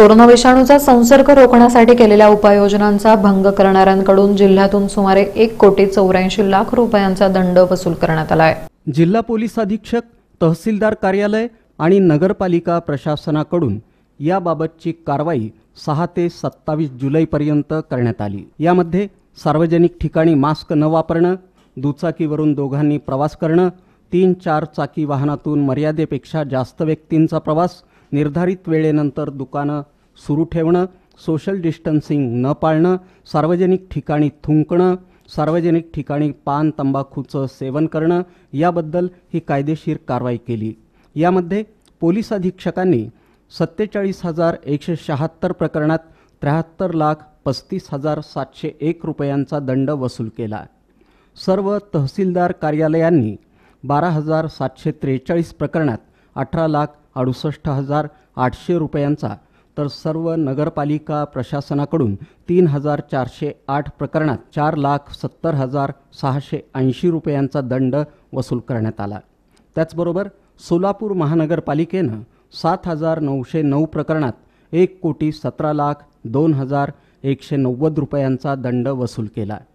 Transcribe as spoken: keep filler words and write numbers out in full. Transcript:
Corona विषाणूचा संसर्ग रोखण्यासाठी केलेल्या उपाययोजनांचा भंग करणाऱ्यांकडून जिल्ह्यातून सुमारे एक कोटी चौऱ्याऐंशी लाख रुपयांचा दंड वसूल करण्यात आला आहे। जिल्हा पोलीस अधीक्षक, तहसीलदार कार्यालय आणि नगरपालिका प्रशासनाकडून याबाबतची कारवाई सहा ते सत्तावीस जुलैपर्यंत करण्यात आली। यामध्ये सार्वजनिक ठिकाणी मास्क न वापरणं, दुचाकीवरून दोघांनी प्रवास करणं, तीन चार चाकी वाहनातून मर्यादेपेक्षा जास्त व्यक्तींचा प्रवास, निर्धारित वेळेनंतर दुकानं सुरू ठेवणं, सोशल डिस्टन्सिंग न पाळणं, सार्वजनिक ठिकाणी थुंकणं, सार्वजनिक ठिकाणी पान तंबाखूचं सेवन करणं याबद्दल ही कायदेशीर कारवाई केली। यामध्ये पोलीस अधीक्षकांनी सत्तेचाळीस हजार एकशे शहात्तर प्रकरणात त्र्याहत्तर लाख पस्तीस हजार सातशे एक रुपयांचा दंड वसूल केला। सर्व तहसीलदार कार्यालयांनी बारा हजार सातशे त्रेचाळीस प्रकरणात अठरा लाख अडुसष्ट हजार आठशे रुपयांचा, तर सर्व नगरपालिका प्रशासनाकडून तीन हजार चारशे आठ प्रकरणात चार लाख सत्तर हजार सहाशे ऐंशी रुपयांचा दंड वसूल करण्यात आला। त्याचबरोबर सोलापूर महानगरपालिकेनं सात हजार नऊशे नऊ प्रकरणात एक कोटी सतरा लाख दोन हजार एकशे नव्वद रुपयांचा दंड वसूल केला।